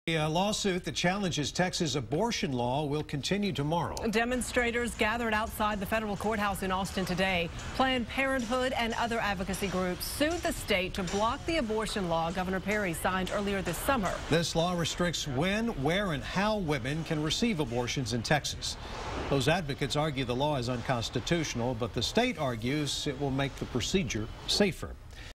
A lawsuit that challenges Texas abortion law will continue tomorrow. Demonstrators gathered outside the federal courthouse in Austin today. Planned Parenthood and other advocacy groups sued the state to block the abortion law Governor Perry signed earlier this summer. This law restricts when, where, and how women can receive abortions in Texas. Those advocates argue the law is unconstitutional, but the state argues it will make the procedure safer.